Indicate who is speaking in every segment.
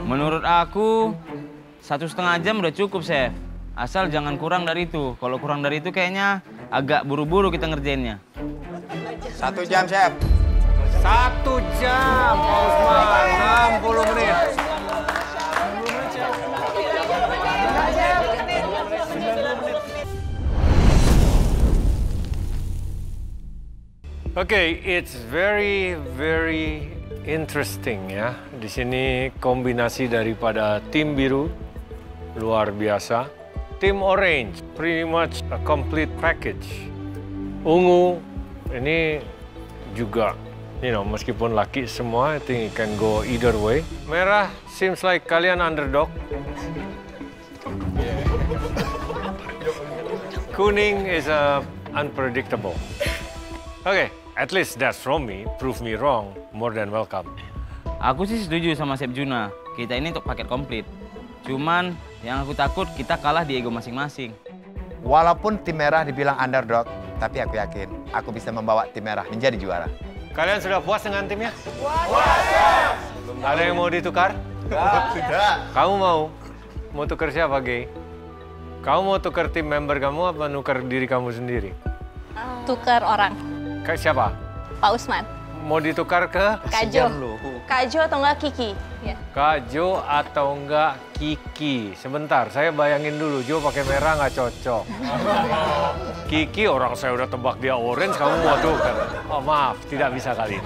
Speaker 1: Menurut aku, 1,5 jam udah cukup, Chef. Asal jangan kurang dari itu. Kalau kurang dari itu kayaknya agak buru-buru kita ngerjainnya.
Speaker 2: 1 jam, Chef.
Speaker 3: 1 jam, Pak Usman. 60 menit. Oke, it's very interesting ya. Di sini kombinasi daripada tim biru luar biasa, tim orange pretty much a complete package. Ungu ini juga, meskipun laki semua, I think it can go either way. Merah seems like kalian underdog. Kuning is unpredictable. Okay. At least that's from me. Prove me wrong, more than welcome.
Speaker 1: Aku sih setuju sama Chef Juna. Kita ini untuk paket komplit. Cuman yang aku takut kita kalah di ego masing-masing.
Speaker 2: Walaupun tim merah dibilang underdog, tapi aku yakin aku bisa membawa tim merah menjadi juara.
Speaker 3: Kalian sudah puas dengan timnya? Puas! Ada yang mau ditukar?
Speaker 2: Tidak.
Speaker 3: Kamu mau? Mau tukar siapa, Gay? Kamu mau tukar tim member kamu apa nukar diri kamu sendiri?
Speaker 4: Tukar orang.
Speaker 3: Ke siapa?
Speaker 4: Pak Usman.
Speaker 3: Mau ditukar ke?
Speaker 4: Kak Jo. Kak Jo atau enggak Kiki? Ya.
Speaker 3: Kak Jo atau enggak Kiki? Sebentar, saya bayangin dulu. Jo pakai merah nggak cocok. Kiki, orang saya udah tebak dia orange, kamu mau tukar. Oh maaf, tidak bisa kali ini.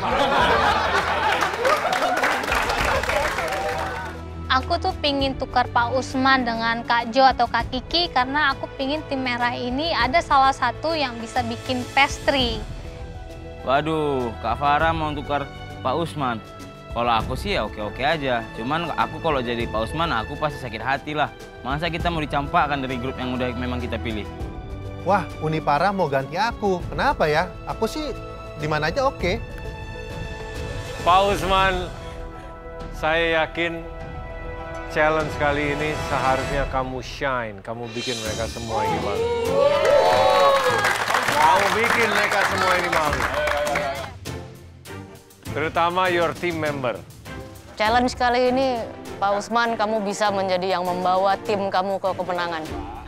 Speaker 4: Aku tuh pingin tukar Pak Usman dengan Kak Jo atau Kak Kiki karena aku pingin tim merah ini ada salah satu yang bisa bikin pastry.
Speaker 1: Waduh, Kak Farah mau tukar Pak Usman. Kalau aku sih ya oke-oke aja. Cuman aku kalau jadi Pak Usman, aku pasti sakit hati lah. Masa kita mau dicampakkan dari grup yang udah memang kita pilih?
Speaker 5: Wah, Unipara mau ganti aku. Kenapa ya? Aku sih di mana aja oke.
Speaker 3: Pak Usman, saya yakin challenge kali ini seharusnya kamu shine. Kamu bikin mereka semua ini malu. Kamu bikin mereka semua ini malu. Terutama your team member.
Speaker 6: Challenge kali ini, Pak Usman, kamu bisa menjadi yang membawa tim kamu ke kemenangan.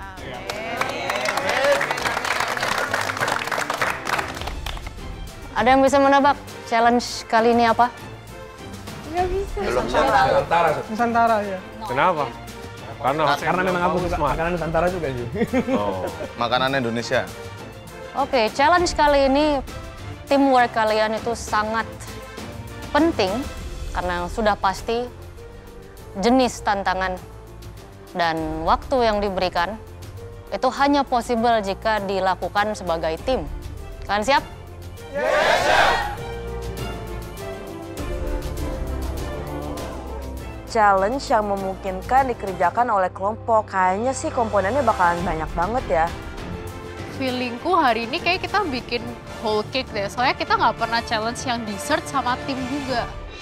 Speaker 6: Ada yang bisa menebak challenge kali ini apa?
Speaker 4: Nggak bisa.
Speaker 2: Belum siapa.
Speaker 7: Nusantara ya.
Speaker 3: Kenapa?
Speaker 7: Karena memang aku suka makanan Nusantara juga sih.
Speaker 3: Oh.
Speaker 2: Makanan Indonesia.
Speaker 6: Oke, challenge kali ini teamwork kalian itu sangat penting karena sudah pasti jenis tantangan dan waktu yang diberikan itu hanya possible jika dilakukan sebagai tim. Kalian siap? Yes,
Speaker 8: challenge yang memungkinkan dikerjakan oleh kelompok. Kayaknya sih komponennya bakalan banyak banget ya.
Speaker 9: Feelingku hari ini kayak kita bikin whole cake deh. Soalnya kita nggak pernah challenge yang dessert sama tim juga.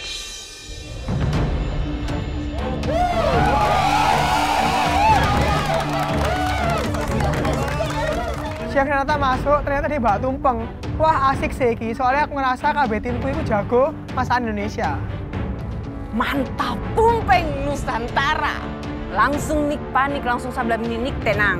Speaker 7: Chef ternyata masuk, ternyata dia bawa tumpeng. Wah asik sih Ki, soalnya aku ngerasa KB timku itu jago masakan Indonesia.
Speaker 8: Mantap, tumpeng Nusantara. Langsung nik panik, langsung sabla nik tenang.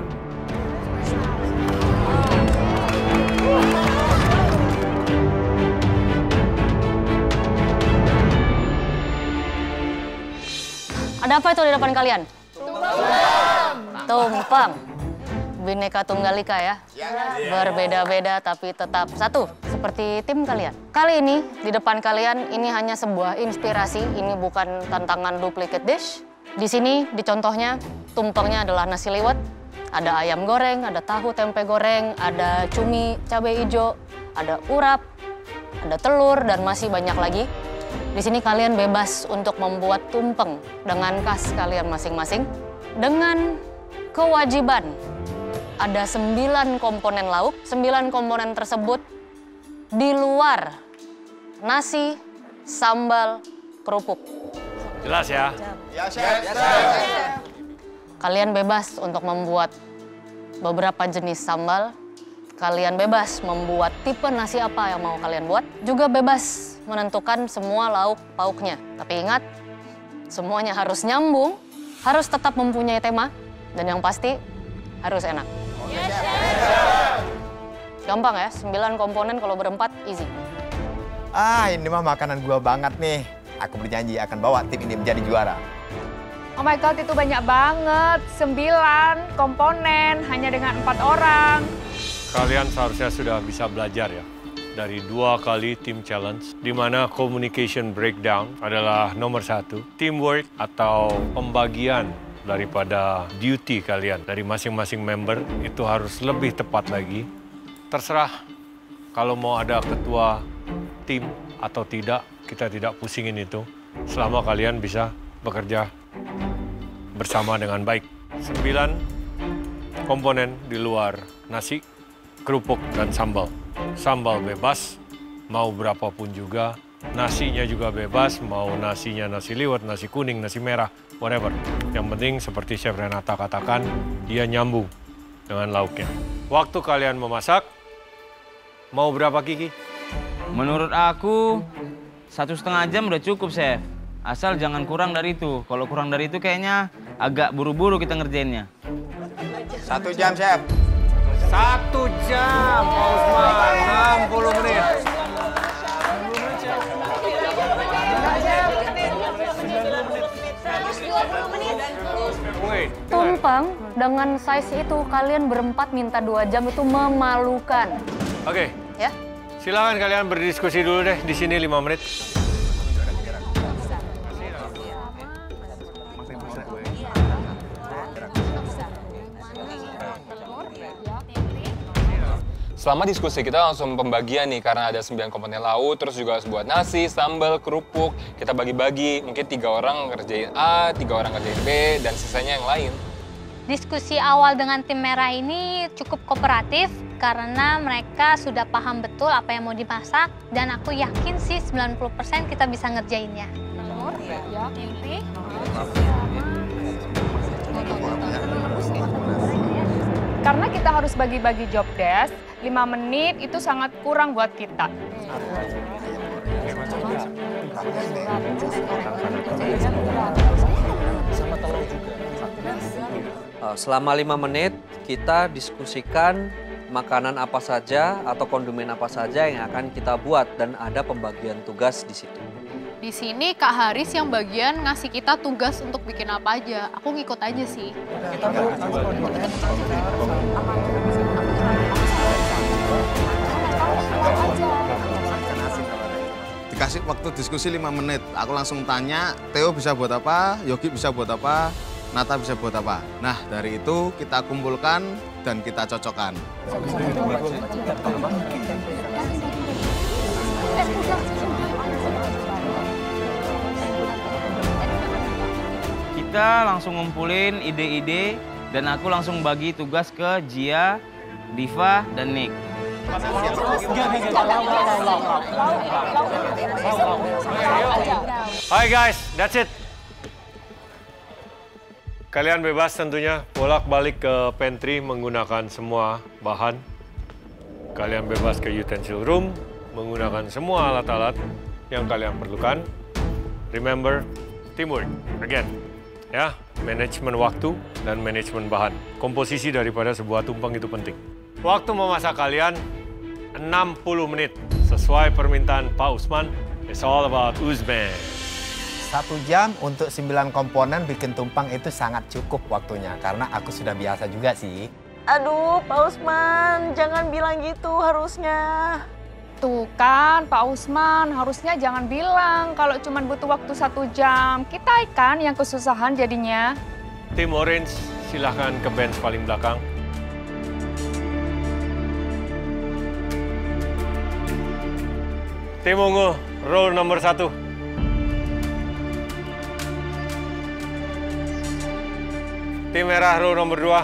Speaker 6: Ada apa itu di depan kalian? Tumpeng. Bineka Tunggal Ika ya. Berbeda-beda tapi tetap satu, seperti tim kalian. Kali ini di depan kalian ini hanya sebuah inspirasi, ini bukan tantangan duplicate dish. Di sini di contohnya tumpengnya adalah nasi liwet, ada ayam goreng, ada tahu tempe goreng, ada cumi cabai hijau, ada urap, ada telur dan masih banyak lagi. Di sini kalian bebas untuk membuat tumpeng dengan khas kalian masing-masing dengan kewajiban. Ada 9 komponen lauk, 9 komponen tersebut di luar nasi, sambal, kerupuk.
Speaker 3: Jelas ya?
Speaker 2: Ya, Chef.
Speaker 6: Kalian bebas untuk membuat beberapa jenis sambal. Kalian bebas membuat tipe nasi apa yang mau kalian buat. Juga bebas menentukan semua lauk pauknya. Tapi ingat, Semuanya harus nyambung, harus tetap mempunyai tema, dan yang pasti harus enak. Gampang ya, 9 komponen kalau berempat easy.
Speaker 2: Ah, ini mah makanan gua banget nih. Aku berjanji akan bawa tim ini menjadi juara.
Speaker 8: Oh my God, itu banyak banget. 9 komponen hanya dengan 4 orang.
Speaker 3: Kalian seharusnya sudah bisa belajar ya dari 2 kali team challenge, di mana communication breakdown adalah nomor 1. Teamwork atau pembagian daripada duty kalian dari masing-masing member itu harus lebih tepat lagi. Terserah kalau mau ada ketua tim atau tidak, kita tidak pusingin itu. Selama kalian bisa bekerja bersama dengan baik. 9 komponen di luar nasi, kerupuk, dan sambal. Sambal bebas, mau berapapun juga. Nasinya juga bebas, mau nasinya nasi liwet, nasi kuning, nasi merah, whatever. Yang penting seperti Chef Renata katakan, dia nyambung dengan lauknya. Waktu kalian memasak, mau berapa Kiki?
Speaker 1: Menurut aku 1,5 jam udah cukup, Chef. Asal jangan kurang dari itu. Kalau kurang dari itu kayaknya agak buru-buru kita ngerjainnya.
Speaker 2: 1 jam, Chef.
Speaker 3: 1 jam, Pak Usman, 60 menit.
Speaker 6: Tumpeng, dengan size itu kalian berempat minta 2 jam itu memalukan.
Speaker 3: Oke.
Speaker 6: Ya?
Speaker 3: Silakan kalian berdiskusi dulu deh di sini 5 menit.
Speaker 10: Selama diskusi kita langsung pembagian nih, karena ada 9 komponen lauk, terus juga harus buat nasi, sambal, kerupuk. Kita bagi-bagi, mungkin 3 orang ngerjain A, 3 orang ngerjain B, dan sisanya yang lain.
Speaker 4: Diskusi awal dengan tim merah ini cukup kooperatif karena mereka sudah paham betul apa yang mau dimasak dan aku yakin sih 90% kita bisa ngerjainnya.
Speaker 8: Karena kita harus bagi-bagi job desk, 5 menit itu sangat kurang buat kita.
Speaker 11: Selama 5 menit kita diskusikan makanan apa saja atau kondimen apa saja yang akan kita buat dan ada pembagian tugas di situ.
Speaker 9: Di sini Kak Haris yang bagian ngasih kita tugas untuk bikin apa aja. Aku ngikut aja sih.
Speaker 12: Dikasih waktu diskusi 5 menit, aku langsung tanya, Theo bisa buat apa, Yogi bisa buat apa, Nata bisa buat apa. Nah, dari itu kita kumpulkan dan kita cocokkan.
Speaker 1: Kita langsung ngumpulin ide-ide dan aku langsung bagi tugas ke Gia, Diva, dan Nick.
Speaker 3: Hai guys, that's it. Kalian bebas tentunya bolak-balik ke pantry menggunakan semua bahan. Kalian bebas ke utensil room menggunakan semua alat-alat yang kalian perlukan. Remember, teamwork. Again, ya, manajemen waktu dan manajemen bahan. Komposisi daripada sebuah tumpeng itu penting. Waktu memasak kalian 60 menit. Sesuai permintaan Pak Usman, it's all about Usman.
Speaker 2: 1 jam untuk 9 komponen bikin tumpeng itu sangat cukup waktunya. Karena aku sudah biasa juga sih.
Speaker 8: Aduh, Pak Usman, jangan bilang gitu harusnya. Tuh kan, Pak Usman, harusnya jangan bilang kalau cuma butuh waktu 1 jam. Kita kan yang kesusahan jadinya.
Speaker 3: Tim Orange, silahkan ke bench paling belakang. Tim Ungu, row nomor 1. Tim Merah, row nomor 2.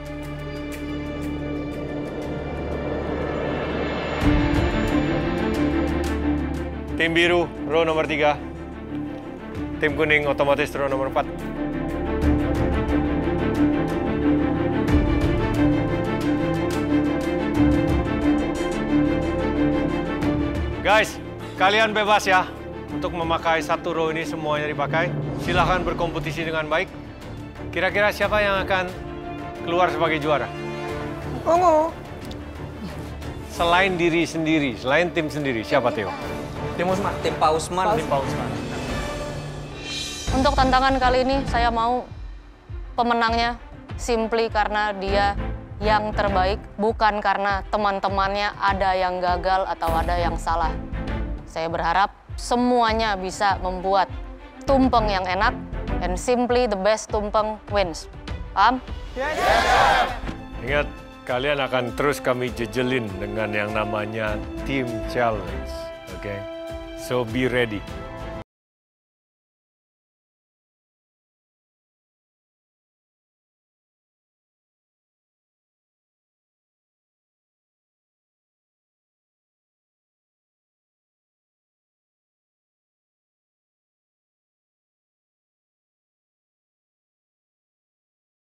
Speaker 3: Tim Biru, row nomor 3. Tim Kuning, otomatis row nomor 4. Guys, kalian bebas ya untuk memakai 1 row ini, semuanya dipakai. Silahkan berkompetisi dengan baik. Kira-kira siapa yang akan keluar sebagai juara?
Speaker 7: Ungu.
Speaker 3: Selain diri sendiri, selain tim sendiri, siapa Theo?
Speaker 11: Tim Usman. Tim Pak Usman. Tim Pak Usman.
Speaker 6: Untuk tantangan kali ini saya mau pemenangnya simply karena dia yang terbaik, bukan karena teman-temannya ada yang gagal atau ada yang salah. Saya berharap semuanya bisa membuat tumpeng yang enak, and simply the best tumpeng wins. Paham?
Speaker 7: Yes.
Speaker 3: Ingat, kalian akan terus kami jejelin dengan yang namanya Team Challenge. Oke? So be ready.